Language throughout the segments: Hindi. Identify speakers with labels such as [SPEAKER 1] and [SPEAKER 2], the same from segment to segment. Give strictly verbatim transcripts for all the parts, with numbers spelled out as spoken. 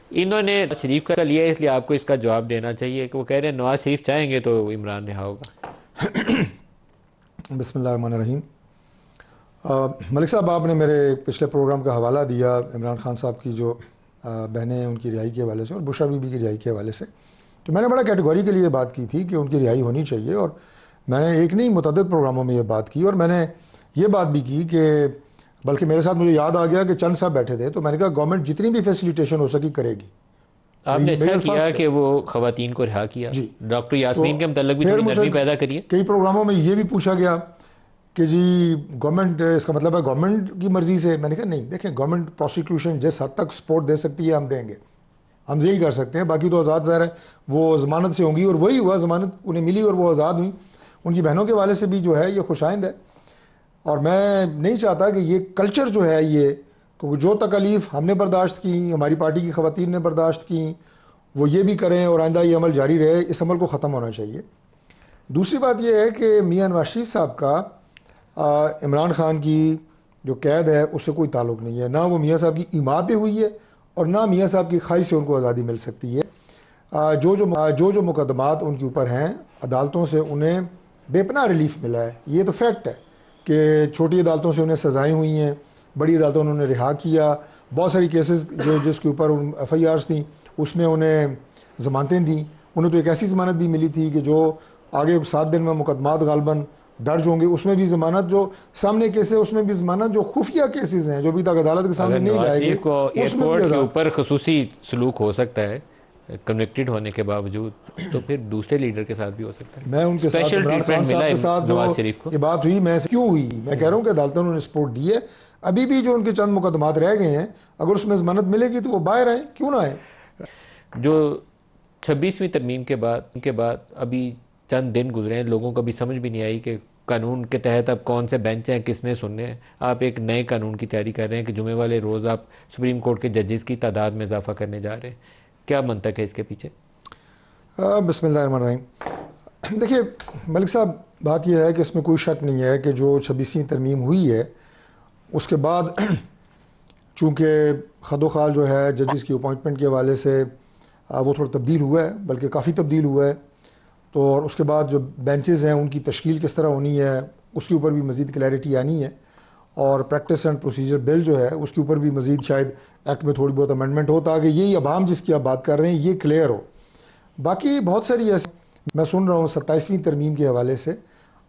[SPEAKER 1] इन्होंने शरीफ का लिया है, इसलिए आपको इसका जवाब देना चाहिए कि वो कह रहे हैं नवाज शरीफ चाहेंगे तो इमरान रिहा होगा।
[SPEAKER 2] बिस्मिल्लाहिर्रहमानिर्रहीम। मलिक साहब, आपने मेरे पिछले प्रोग्राम का हवाला दिया इमरान खान साहब की जो बहनें हैं उनकी रिहाई के हवाले से और बुशरा बीबी की रिहाई के हवाले से, तो मैंने बड़ा कैटेगरी के लिए बात की थी कि उनकी रिहाई होनी चाहिए। और मैंने एक नहीं मुतअद्दिद प्रोग्रामों में ये बात की और मैंने ये बात भी की कि बल्कि मेरे साथ मुझे याद आ गया कि चंद साहब बैठे थे, तो मैंने कहा गवर्नमेंट जितनी भी फैसिलिटेशन हो सकी करेगी।
[SPEAKER 1] आपने अच्छा किया कि वो खवातीन को रिहा किया।
[SPEAKER 2] जी,
[SPEAKER 1] डॉक्टर यास्मीन
[SPEAKER 2] तो
[SPEAKER 1] के मतलब भी थोड़ी नरमी पैदा करिए।
[SPEAKER 2] कई प्रोग्रामों में ये भी पूछा गया कि जी गवर्नमेंट, इसका मतलब है गवर्नमेंट की मर्जी से। मैंने कहा नहीं, देखें गवर्नमेंट प्रोसिक्यूशन जिस हद तक सपोर्ट दे सकती है हम देंगे, हम यही कर सकते हैं। बाकी तो आज़ाद ज़ाहिर है वो ज़मानत से होंगी और वही हुआ, ज़मानत उन्हें मिली और वो आज़ाद हुई। उनकी बहनों के वाले से भी जो है ये खुशाइंद है और मैं नहीं चाहता कि ये कल्चर जो है ये, क्योंकि जो तकलीफ़ हमने बर्दाश्त की, हमारी पार्टी की ख़वातीन ने बर्दाश्त की, वो ये भी करें और आइंदा ये अमल जारी रहे। इस अमल को ख़त्म होना चाहिए। दूसरी बात यह है कि मियां नवाज शरीफ साहब का आ, इमरान खान की जो कैद है उससे कोई ताल्लुक़ नहीं है। ना वो मियां साहब की ईमा पे हुई है और ना मियां साहब की ख्वाहिश से उनको आज़ादी मिल सकती है। आ, जो जो जो जो मुकदमात उनके ऊपर हैं अदालतों से उन्हें बेपनाह रिलीफ मिला है, ये तो फैक्ट है कि छोटी अदालतों से उन्हें सज़ाएँ हुई हैं, बड़ी अदालतों ने उन्हें रिहा किया। बहुत सारी केसेस जो जिसके ऊपर एफ आई आर्स थी उसमें उन्हें ज़मानतें दी। उन्हें तो एक ऐसी ज़मानत भी मिली थी कि जो आगे सात दिन में मुकदमात गालबन दर्ज होंगे उसमें भी ज़मानत, जो सामने केस है उसमें भी ज़मानत, जो खुफिया केसेस हैं जो अभी तक अदालत के सामने नहीं लाए गए उसमें भी
[SPEAKER 1] के ऊपर खसूसी सलूक हो सकता है कन्विक्टेड होने के बावजूद, तो फिर दूसरे लीडर के साथ भी हो सकता है।
[SPEAKER 2] मैं उनके साथ इमरान खान साहब के साथ जो ये बात हुई, मैं क्यों हुई, मैं कह रहा हूँ कि अदालतों ने सपोर्ट दी है। अभी भी जो उनके चंद मुकदमात रह गए हैं, अगर उसमें ज़मानत मिलेगी तो वो बाहर आए, क्यों ना आए।
[SPEAKER 1] जो छब्बीसवीं तरमीम के बाद के बाद अभी चंद दिन गुजरे हैं, लोगों को भी समझ भी नहीं आई कि कानून के तहत अब कौन से बेंच हैं, किसने सुनने हैं। आप एक नए कानून की तैयारी कर रहे हैं कि जुमे वाले रोज़ आप सुप्रीम कोर्ट के जजेस की तादाद में इजाफा करने जा रहे हैं। क्या मंतक है इसके पीछे?
[SPEAKER 2] बिस्मिल्लाहिर्रहमानिर्रहीम। देखिए मलिक साहब, बात यह है कि इसमें कोई शक नहीं है कि जो छब्बीसवीं तरमीम हुई है उसके बाद चूँकि खदो खाल जो है जजेस की अपॉइंटमेंट के हवाले से वो थोड़ा तब्दील हुआ है, बल्कि काफ़ी तब्दील हुआ है। तो और उसके बाद जो बेंचेस हैं उनकी तश्कील किस तरह होनी है उसके ऊपर भी मज़ीद क्लैरिटी आनी है। और प्रैक्टिस एंड प्रोसीजर बिल जो है उसके ऊपर भी मज़ीद शायद एक्ट में थोड़ी बहुत अमेंडमेंट हो ताकि यही अवाम जिसकी आप बात कर रहे हैं ये क्लियर हो। बाकी बहुत सारी ऐसी मैं सुन रहा हूँ सत्ताईसवीं तरमीम के हवाले से,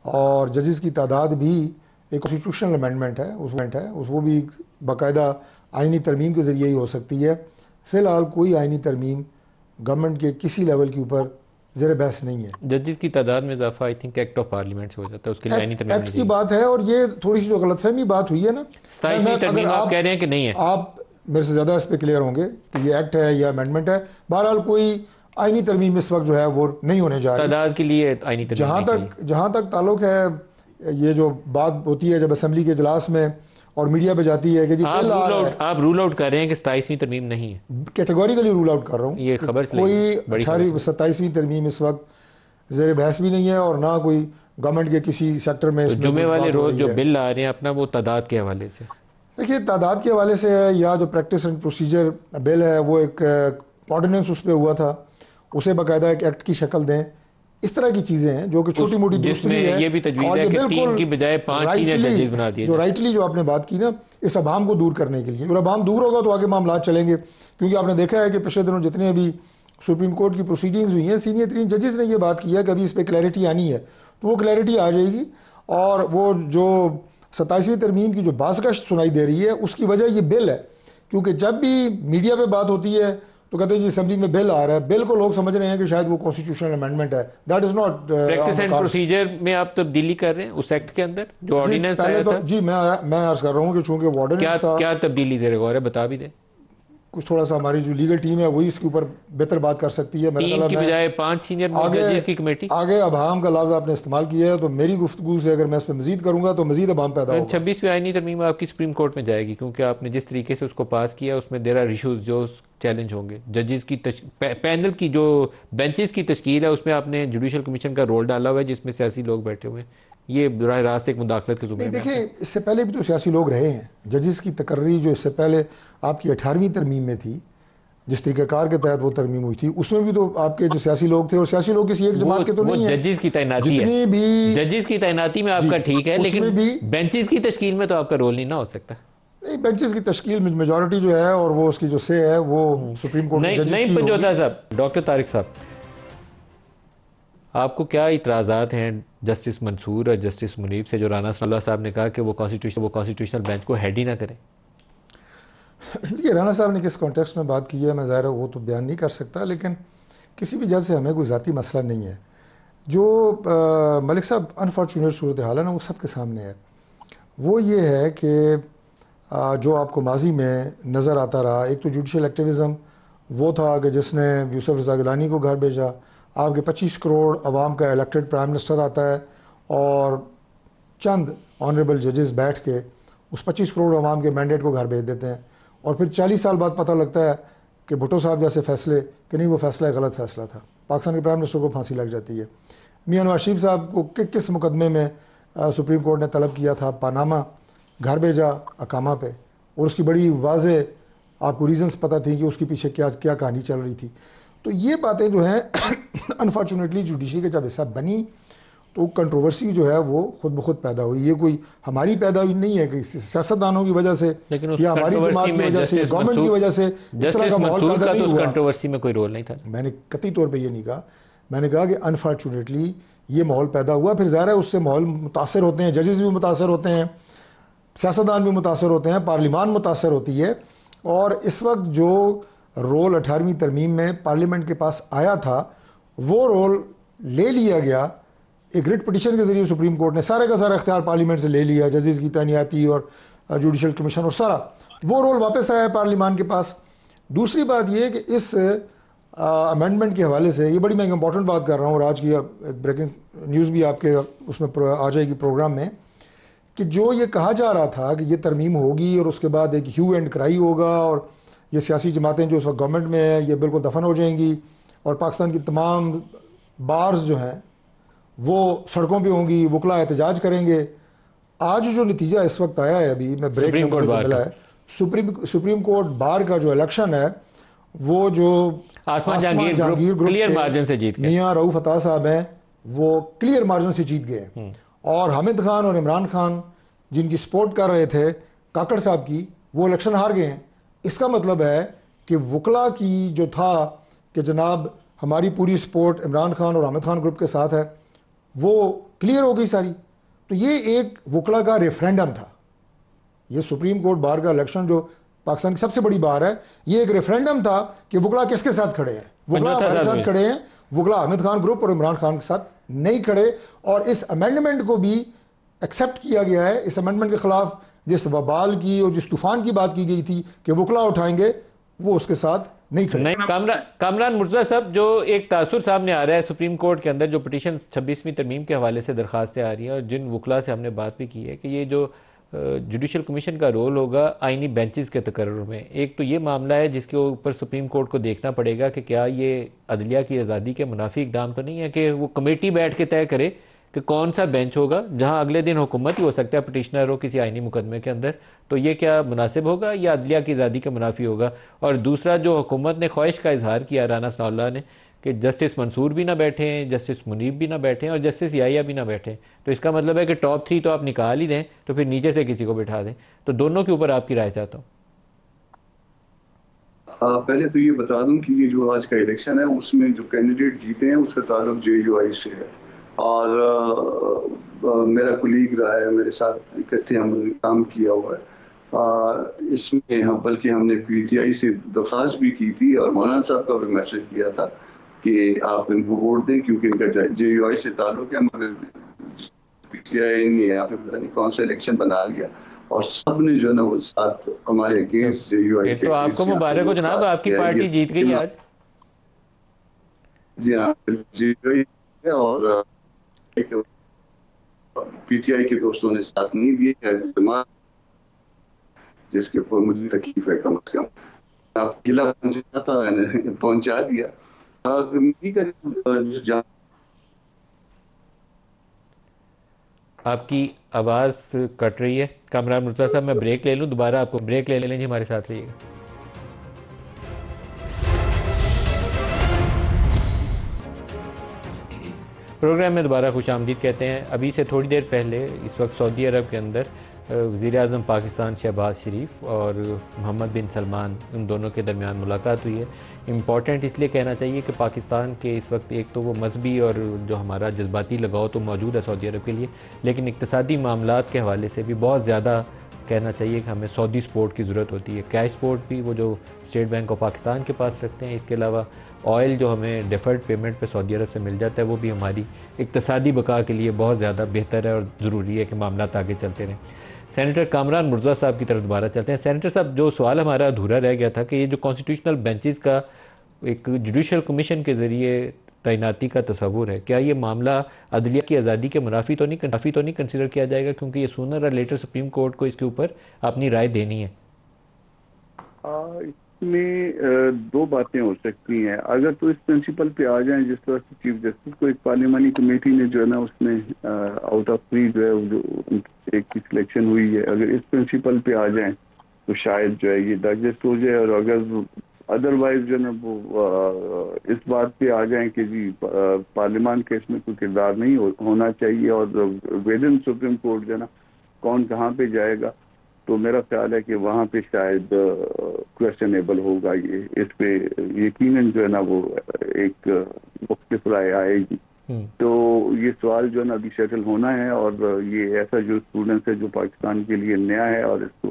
[SPEAKER 2] और जजेस की तादाद भी एक कॉन्स्टिट्यूशनल अमेंडमेंट है उस है उस वो भी बाकायदा आइनी तरमीम के ज़रिए ही हो सकती है। फ़िलहाल कोई आइनी तरमीम गवर्नमेंट के किसी लेवल के ऊपर ज़ेर बहस नहीं है।
[SPEAKER 1] जजेस की तादाद में इजाफा I think act of parliament से हो जाता है, उसके लिए आइनी तरमीम
[SPEAKER 2] एक्ट की बात है। और ये थोड़ी सी जो गलतफहमी बात हुई है ना,
[SPEAKER 1] सत्ताईसवीं तरमीम आप कह रहे हैं कि नहीं है,
[SPEAKER 2] आप मेरे से ज़्यादा इस पर क्लियर होंगे कि ये एक्ट है या अमेंडमेंट है। बहरहाल कोई आइनी तरमीम इस वक्त जो है वो नहीं होने जा रही
[SPEAKER 1] तादाद के लिए आइनी तरमीम।
[SPEAKER 2] जहाँ तक जहाँ तक ताल्लुक है ये जो बात होती है जब असेंबली के इजलास में और मीडिया पे जाती है कि जी
[SPEAKER 1] आप रूल आउट आप रूल आउट कर रहे हैं कि सत्ताईसवीं तरमीम नहीं है,
[SPEAKER 2] कैटेगोरिकली रूल आउट कर रहा हूँ।
[SPEAKER 1] ये खबर
[SPEAKER 2] कोई अठारहवीं सत्ताईसवीं तरमीम इस वक्त ज़ेर बहस भी नहीं है और ना कोई गवर्नमेंट के किसी सेक्टर में।
[SPEAKER 1] तो जुमे वाले रोज जो बिल आ रहे हैं अपना वो तादाद के हवाले से,
[SPEAKER 2] देखिए तादाद के हवाले से है या जो प्रैक्टिस एंड प्रोसीजर बिल है वो एक ऑर्डिनेंस उस पर हुआ था, उसे बाकायदा एक एक्ट की शक्ल दें। इस तरह की चीज़ें हैं जो कि छोटी मोटी दुरुस्ती है।
[SPEAKER 1] ये भी तजवीज़ है कि तीन की बजाय पांच ही जजेस बना दिए।
[SPEAKER 2] जो राइटली जो आपने बात की ना इस अभाम को दूर करने के लिए, और अभाम दूर होगा तो आगे मामला चलेंगे। क्योंकि आपने देखा है कि पिछले दिनों जितने अभी सुप्रीम कोर्ट की प्रोसीडिंग्स हुई हैं, सीनियर तीन जजेस ने ये बात की है कि अभी इस पर क्लैरिटी आनी है, तो वो क्लैरिटी आ जाएगी। और वो जो सत्ताईसवीं तरमीम की जो बाज़गश्त सुनाई दे रही है उसकी वजह ये बिल है, क्योंकि जब भी मीडिया पे बात होती है तो कहते हैं जी असेंबली में बिल आ रहा है। बिल को लोग समझ रहे हैं कि शायद वो कॉन्स्टिट्यूशनल अमेंडमेंट है। That is not
[SPEAKER 1] practice and procedure में आप तब्दीली कर रहे हैं उस एक्ट के अंदर जो ऑर्डिनेंस आया
[SPEAKER 2] तो,
[SPEAKER 1] था।
[SPEAKER 2] जी मैं मैं अर्ज कर रहा हूँ कि चूंकि वो ऑर्डिनेंस
[SPEAKER 1] था, क्या तब्दीली ज़रा गौर है बता भी दें।
[SPEAKER 2] कुछ थोड़ा सा हमारी जो लीगल टीम है वही इसके ऊपर बेहतर बात कर सकती है।
[SPEAKER 1] तीन की बजाय पांच सीनियर जजेस की कमेटी।
[SPEAKER 2] आगे अभाम का लफ्ज़ आपने इस्तेमाल किया है तो मेरी गुफ्तगू से अगर मैं इस पर मजीद करूंगा तो मजीद अभाम पैदा होगा।
[SPEAKER 1] छब्बीसवीं आईनी तरमीम आपकी सुप्रीम कोर्ट में जाएगी क्योंकि आपने जिस तरीके से उसको पास किया उसमें देर आर इशूज़ जो चैलेंज होंगे। जजेस की पैनल की जो बेंचेस की तश्कील है उसमें आपने जुडिशल कमीशन का रोल डाला हुआ है जिसमें सियासी लोग बैठे हुए हैं। ये बराह रास्त एक मुदाखलत के ज़ुम्मे में।
[SPEAKER 2] देखिए इससे पहले भी तो सियासी लोग रहे हैं। जजेस की तकर्री जो इससे पहले आपकी अठारहवीं तरमीम में थी जिस तरीक़ेकार के तहत वो तरमीम हुई थी, उसमें भी तो आपके जो सियासी लोग थे, और सियासी लोग किसी एक जमात के तो नहीं है,
[SPEAKER 1] जजेस की तैनाती है,
[SPEAKER 2] जितनी भी
[SPEAKER 1] जजेस की तैनाती में आपका ठीक है, लेकिन
[SPEAKER 2] भी
[SPEAKER 1] बेंचेस की तश्कील में तो आपका रोल नहीं ना हो सकता।
[SPEAKER 2] नहीं, बेंचेस की तश्कील में मेजॉरिटी जो है और वो उसकी जो से है वो सुप्रीम कोर्ट के
[SPEAKER 1] नहीं
[SPEAKER 2] जजेस
[SPEAKER 1] नहीं
[SPEAKER 2] की होगी।
[SPEAKER 1] पंजोता साहब, डॉक्टर तारिक साहब, आपको क्या इतराज़ात हैं जस्टिस मंसूर और जस्टिस मुनीब से, जो राना सनाउल्लाह साहब ने कहा कि वो कॉन्स्टिट्यूशन वो कॉन्स्टिट्यूशनल बेंच को हेड ही ना करें?
[SPEAKER 2] ये राना साहब ने किस कॉन्टेक्स्ट में बात की है मैं ज़ाहिर है वो तो बयान नहीं कर सकता, लेकिन किसी भी जज से हमें कोई ज़ाती मसला नहीं है। जो आ, मलिक साहब अनफॉर्चुनेट सूरत हाल है ना वो सबके सामने है। वो ये है कि आ, जो आपको माजी में नज़र आता रहा, एक तो जुडिशल एक्टिविज़म वो था कि जिसने यूसुफ रज़ा गिलानी को घर भेजा, आपके पच्चीस करोड़ अवाम का इलेक्टेड प्राइम मिनिस्टर आता है और चंद ऑनरेबल जजेस बैठ के उस पच्चीस करोड़ अवाम के मैंडेट को घर भेज देते हैं, और फिर चालीस साल बाद पता लगता है कि भुट्टो साहब जैसे फैसले कि नहीं वो फैसला गलत फैसला था, पाकिस्तान के प्राइम मिनिस्टर को फांसी लग जाती है। मियां नवाज शरीफ साहब को कि, किस मुकदमे में आ, सुप्रीम कोर्ट ने तलब किया था, पानामा, घर भेजा अकामा पे, और उसकी बड़ी वाज़े आपको रीज़न्स पता थी कि उसके पीछे क्या क्या कहानी चल रही थी। तो ये बातें जो हैं अनफॉर्चुनेटली जुडिशरी के जब हिस्सा बनी तो कंट्रोवर्सी जो है वो खुद ब खुद पैदा हुई। ये कोई हमारी पैदा हुई नहीं है कि सियासतदानों की वजह से या हमारी जमात की वजह से, गवर्नमेंट की वजह से इस तरह का माहौल पैदा नहीं हुआ।
[SPEAKER 1] कंट्रोवर्सी में कोई रोल नहीं था।
[SPEAKER 2] मैंने कतई तौर पे ये नहीं कहा, मैंने कहा कि अनफॉर्चुनेटली ये माहौल पैदा हुआ। फिर ज़ाहिर है उससे माहौल मुतासर होते हैं, जजेस भी मुतासर होते हैं, सियासतदान भी मुतासर होते हैं, पार्लियामान मुतासर होती है। और इस वक्त जो रोल अठारहवीं तरमीम में पार्लियामेंट के पास आया था वो रोल ले लिया गया एक रिट पिटिशन के ज़रिए। सुप्रीम कोर्ट ने सारे का सारा इख्तियार पार्लियामेंट से ले लिया, जजेस की तैनाती और जुडिशल कमीशन और सारा वो रोल वापस आया है पार्लियामान के पास। दूसरी बात ये कि इस अमेंडमेंट के हवाले से, ये बड़ी मैं इंपॉर्टेंट बात कर रहा हूँ और आज की एक ब्रेकिंग न्यूज़ भी आपके उसमें आ जाएगी प्रोग्राम में, कि जो ये कहा जा रहा था कि ये तरमीम होगी और उसके बाद एक ह्यू एंड क्राई होगा और ये सियासी जमातें जो उस वक्त गवर्नमेंट में है ये बिल्कुल दफन हो जाएंगी और पाकिस्तान की तमाम बार्स जो हैं वो सड़कों पे होंगी, वकला एहतजाज करेंगे। आज जो नतीजा इस वक्त आया है, अभी मैं ब्रेक में मुझे मिला है, सुप्रीम सुप्रीम कोर्ट बार का जो इलेक्शन है वो जो
[SPEAKER 1] Asma Jahangir Jahangir group clear margin से जीत गए,
[SPEAKER 2] मियां रऊफ अता साहब हैं, वो क्लियर मार्जिन से जीत गए। और हामिद खान और इमरान खान जिनकी सपोर्ट कर रहे थे काकड़ साहब की, वो इलेक्शन हार गए हैं। इसका मतलब है कि वकला की जो था कि जनाब हमारी पूरी सपोर्ट इमरान खान और हामिद खान ग्रुप के साथ है, वो क्लियर हो गई सारी। तो ये एक वकला का रेफरेंडम था। ये सुप्रीम कोर्ट बार का इलेक्शन जो पाकिस्तान की सबसे बड़ी बार है, ये एक रेफरेंडम था कि वकला किसके साथ खड़े हैं। वकला हमारे साथ खड़े हैं, वकला हामिद खान ग्रुप और इमरान खान के साथ नहीं खड़े। और इस अमेंडमेंट को भी एक्सेप्ट किया गया है। इस अमेंडमेंट के खिलाफ जिस वबाल की और जिस तूफान की बात की गई थी कि वकला उठाएंगे, वो उसके साथ नहीं खड़े।
[SPEAKER 1] नहीं, कामरान कामरान मुर्तज़ा साहब, जो एक तासुर सामने आ रहा है सुप्रीम कोर्ट के अंदर, जो पिटीशन छब्बीसवीं तरमीम के हवाले से दरखास्तें आ रही हैं और जिन वकला से हमने बात भी की है कि ये जो जुडिशल कमीशन का रोल होगा आइनी बेंचेस के तकर्रुर में, एक तो ये मामला है जिसके ऊपर सुप्रीम कोर्ट को देखना पड़ेगा कि क्या ये अदलिया की आज़ादी के मुनाफी इकदाम तो नहीं है कि वो कमेटी बैठ के तय करे कि कौन सा बेंच होगा जहां अगले दिन हुकूमत ही हो सकता है पिटिशनर हो किसी आइनी मुकदमे के अंदर, तो ये क्या मुनासिब होगा या अदलिया की आज़ादी के मुनाफी होगा। और दूसरा, जो हुकूमत ने ख्वाहिश का इजहार किया राना सनाउल्लाह ने कि जस्टिस मंसूर भी ना बैठे हैं, जस्टिस मुनीब भी ना बैठे हैं और जस्टिस याहिया भी ना बैठे हैं, तो इसका मतलब है कि टॉप थ्री तो आप निकाल ही दें तो फिर नीचे से किसी को बिठा दें। तो दोनों के ऊपर आपकी राय चाहता हूँ।
[SPEAKER 3] पहले तो ये बता दूं कि ये जो आज का इलेक्शन है उसमें जो कैंडिडेट जीते हैं उसका ताल्लुक जे यू आई से है और आ, आ, मेरा कुलीग रहा है, मेरे साथ इकट्ठे हमने काम किया हुआ है। आ, इसमें हम बल्कि हमने पी टी आई से दरख्वास्त भी की थी और मौलाना साहब का भी मैसेज किया था कि आप इनको वोट दें क्योंकि इनका जे यू आई से ताल्लुक है, मगर पी टी आई नहीं है, यहाँ पे पता नहीं कौन सा इलेक्शन बना लिया और सब ने जो है ना वो साथ हमारे अगेंस्ट जे यू आई।
[SPEAKER 1] तो आपको मुबारक हो जनाब, आपकी पार्टी जीत गई आज।
[SPEAKER 3] जी हाँ, जी गई और पीटीआई के दोस्तों ने साथ नहीं दिए, जिसके ऊपर मुझे तकलीफ है। कम से कम आप किला पहुंचाता मैंने पहुंचा दिया।
[SPEAKER 1] आपकी आवाज़ कट रही है कामरान मुर्तज़ा साहब, मैं ब्रेक ले लूँ, दोबारा आपको ब्रेक ले लेंगे, हमारे साथ रहिएगा। प्रोग्राम में दोबारा खुश आमदीद कहते हैं। अभी से थोड़ी देर पहले इस वक्त सऊदी अरब के अंदर वज़ीर-ए-आज़म पाकिस्तान शहबाज शरीफ और मोहम्मद बिन सलमान, उन दोनों के दरमियान मुलाकात हुई है। इम्पॉर्टेंट इसलिए कहना चाहिए कि पाकिस्तान के इस वक्त एक तो वो मजहबी और जो हमारा जज्बाती लगाव तो मौजूद है सऊदी अरब के लिए, लेकिन इक़्तिसादी मामलात के हवाले से भी बहुत ज़्यादा कहना चाहिए कि हमें सऊदी सपोर्ट की ज़रूरत होती है। कैश सपोर्ट भी वो जो स्टेट बैंक ऑफ पाकिस्तान के पास रखते हैं, इसके अलावा ऑयल जो हमें डिफ़र्ड पेमेंट पे सऊदी अरब से मिल जाता है, वो भी हमारी इक़्तिसादी बका के लिए बहुत ज़्यादा बेहतर है और ज़रूरी है कि मामलात आगे चलते रहें। सेनेटर कामरान मुर्ज़ा साहब की तरफ दोबारा चलते हैं। सेनेटर साहब, जो सवाल हमारा अधूरा रह गया था कि ये जो कॉन्स्टिट्यूशनल बेंचेस का एक जुडिशल कमीशन के ज़रिए तैनाती का तस्वुर है, क्या ये मामला अदलिया की आज़ादी के मुनाफी तो नहीं काफ़ी तो नहीं कंसिडर किया जाएगा, क्योंकि ये सूनर और लेटर सुप्रीम कोर्ट को इसके ऊपर अपनी राय देनी है?
[SPEAKER 4] आ, इसमें दो बातें हो सकती हैं। अगर तो इस प्रिंसिपल पे आ जाएं जिस तरह से चीफ जस्टिस को एक पार्लियामानी कमेटी ने जो है ना उसमें आउट ऑफ थ्री जो है जो एक की सिलेक्शन हुई है, अगर इस प्रिंसिपल पे आ जाएं तो शायद जो है ये डाइजेस्ट हो जाए। और अगर अदरवाइज जो है ना वो आ, इस बात पे आ जाएं कि जी पार्लियामान के इसमें कोई किरदार नहीं हो, होना चाहिए और विदिन सुप्रीम कोर्ट जो है ना कौन कहाँ पे जाएगा, तो मेरा ख्याल है कि वहाँ पे शायद क्वेश्चनेबल होगा ये। इस पे यकीनन जो है ना वो एक मुख्तलिफ राय आएगी। तो ये सवाल जो है ना अभी सेटल होना है और ये ऐसा जो स्टूडेंट्स है जो पाकिस्तान के लिए नया है और इसको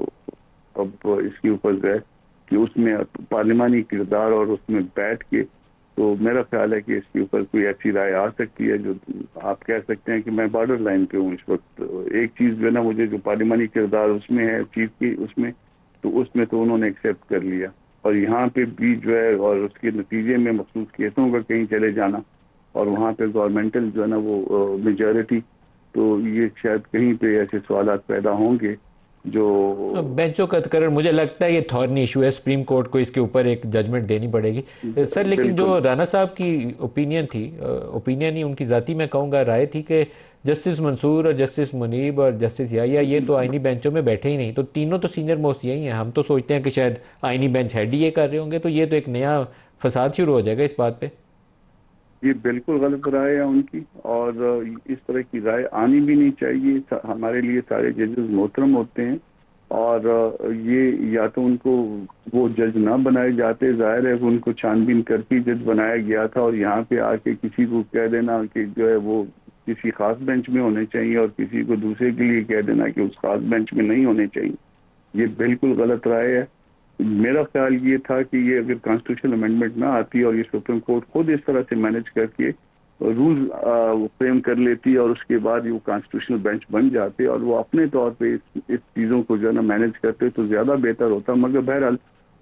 [SPEAKER 4] अब इसके ऊपर जो है कि उसमें पार्लिमानी किरदार और उसमें बैठ के, तो मेरा ख्याल है कि इसके ऊपर कोई ऐसी राय आ सकती है जो आप कह सकते हैं कि मैं बॉर्डर लाइन पे हूँ इस वक्त। एक चीज़ जो है ना मुझे जो पार्लिमानी किरदार उसमें है चीफ की उसमें, तो उसमें तो उन्होंने एक्सेप्ट कर लिया और यहाँ पे भी जो है और उसके नतीजे में मखसूस केसों का कहीं चले जाना और वहाँ पे गवर्नमेंटल जो है ना वो मेजॉरिटी, तो ये शायद कहीं पे ऐसे सवाल पैदा होंगे जो
[SPEAKER 1] बेंचों का तकर्रर, मुझे लगता है ये थॉर्नी इशू है, सुप्रीम कोर्ट को इसके ऊपर एक जजमेंट देनी पड़ेगी सर। लेकिन जो राना साहब की ओपिनियन थी, ओपिनियन ही उनकी ज़ाती मैं कहूँगा राय थी कि जस्टिस मंसूर और जस्टिस मुनीब और जस्टिस याहिया ये तो आइनी बेंचों में बैठे ही नहीं, तो तीनों तो सीनियर मोस्ट यही हैं। हम तो सोचते हैं कि शायद आइनी बेंच हेड ही ये कर रहे होंगे, तो ये तो एक नया फसाद शुरू हो जाएगा इस बात पर।
[SPEAKER 4] ये बिल्कुल गलत राय है उनकी और इस तरह की राय आनी भी नहीं चाहिए। हमारे लिए सारे जजेस मोहतरम होते हैं और ये या तो उनको वो जज ना बनाए जाते, जाहिर है उनको छानबीन करके जज बनाया गया था और यहाँ पे आके किसी को कह देना कि जो है वो किसी खास बेंच में होने चाहिए और किसी को दूसरे के लिए कह देना कि उस खास बेंच में नहीं होने चाहिए, ये बिल्कुल गलत राय है। मेरा ख्याल ये था कि ये अगर कॉन्स्टिट्यूशनल अमेंडमेंट ना आती और ये सुप्रीम कोर्ट खुद इस तरह से मैनेज करके रूल फ्रेम कर लेती और उसके बाद वो कॉन्स्टिट्यूशनल बेंच बन जाते और वो अपने तौर पे इस, इस चीज़ों को जो है ना मैनेज करते तो ज़्यादा बेहतर होता। मगर बहरहाल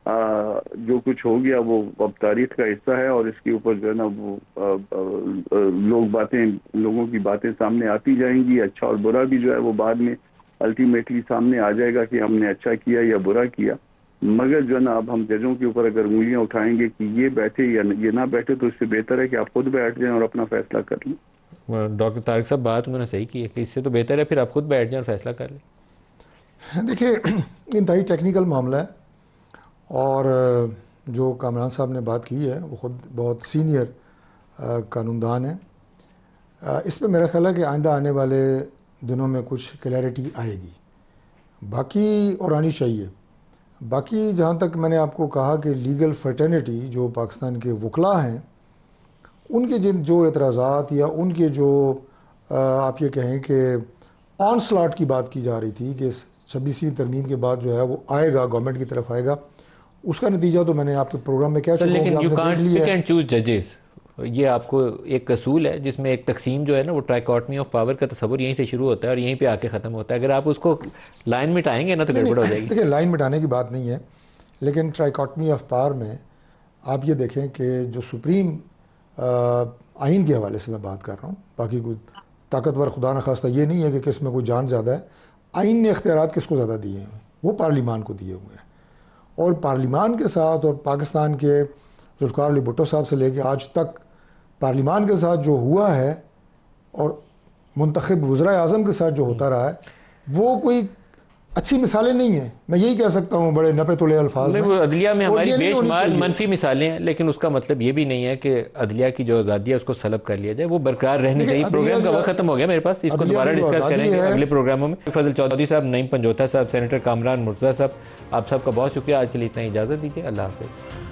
[SPEAKER 4] जो कुछ हो गया वो अब तारीख का हिस्सा है और इसके ऊपर जो है ना वो आ, आ, लोग बातें लोगों की बातें सामने आती जाएंगी। अच्छा और बुरा भी जो है वो बाद में अल्टीमेटली सामने आ जाएगा कि हमने अच्छा किया या बुरा किया। मगर जो है ना अब हम जजों के ऊपर अगर उंगलियां उठाएंगे कि ये बैठे या ये ना बैठे, तो इससे बेहतर है कि आप खुद बैठ जाएं और अपना फैसला कर लें।
[SPEAKER 1] डॉक्टर तारिक साहब, बात उन्होंने सही की है कि इससे तो बेहतर है फिर आप खुद बैठ जाएं और फैसला कर लें।
[SPEAKER 2] देखिए, इंतहाई टेक्निकल मामला है और जो कामरान साहब ने बात की है वो खुद बहुत सीनियर कानूनदान है। इस पर मेरा ख्याल है कि आइंदा आने वाले दिनों में कुछ क्लैरिटी आएगी, बाकी और आनी चाहिए। बाकी जहाँ तक मैंने आपको कहा कि लीगल फर्टर्निटी जो पाकिस्तान के वकला हैं उनके जिन जो एतराज़ात या उनके जो आप ये कहें कि ऑन स्लॉट की बात की जा रही थी कि छब्बीसवीं तरमीम के बाद जो है वो आएगा, गवर्नमेंट की तरफ आएगा, उसका नतीजा तो मैंने आपके प्रोग्राम में क्या
[SPEAKER 1] चुका हूं कि आपने देख लिया है। चूज जजेस, ये आपको एक असूल है जिसमें एक तकसीम जो है ना वो ट्राइकॉटमी ऑफ पावर का तस्वुर यहीं से शुरू होता है और यहीं पे आके ख़त्म होता है। अगर आप उसको लाइन मिटाएंगे ना तो गड़बड़ हो जाएगी।
[SPEAKER 2] देखिए, लाइन मिटाने की बात नहीं है, लेकिन ट्राइकॉटमी ऑफ पावर में आप ये देखें कि जो सुप्रीम आइन के हवाले से मैं बात कर रहा हूँ, बाकी कोई ताकतवर खुदा न खास्ता ये नहीं है कि किस में कोई जान ज़्यादा है। आइन ने इख्तियारात किसको ज़्यादा दिए हैं? वो पार्लिमान को दिए हुए हैं और पार्लिमान के साथ और पाकिस्तान के जुल्फ़िकार अली भुट्टो साहब से लेके आज तक पार्लिमान के साथ जो हुआ है और मुंतखब वज़ीर आज़म के साथ जो होता रहा है वो कोई अच्छी मिसालें नहीं हैं, मैं यही कह सकता हूँ बड़े नपे तुले अल्फाज में।
[SPEAKER 1] नहीं, वो अदलिया में
[SPEAKER 2] और
[SPEAKER 1] हमारी
[SPEAKER 2] ये नहीं होनी
[SPEAKER 1] बेशुमार
[SPEAKER 2] चाहिए।
[SPEAKER 1] मनफी मिसालें हैं, लेकिन उसका मतलब ये भी नहीं है कि अदलिया की जो आज़ादी है उसको सलब कर लिया जाए, वो बरकरार रहनी
[SPEAKER 2] देखिए,
[SPEAKER 1] चाहिए।
[SPEAKER 2] अदलिया
[SPEAKER 1] प्रोग्राम का
[SPEAKER 2] की-
[SPEAKER 1] वक्त खत्म हो गया मेरे पास, इसको
[SPEAKER 2] अदलिया
[SPEAKER 1] दोबारा
[SPEAKER 2] की जो
[SPEAKER 1] डिस्कस
[SPEAKER 2] आज़ादी
[SPEAKER 1] करेंगे
[SPEAKER 2] है-
[SPEAKER 1] अगले प्रोग्रामों में। फजल चौधरी साहब, नईम पंजोता साहब, सेनेटर कामरान मुर्तज़ा साहब, आप सबका बहुत शुक्रिया। आज के लिए इतना इजाज़त दीजिए। अल्लाह हाफ़िज़।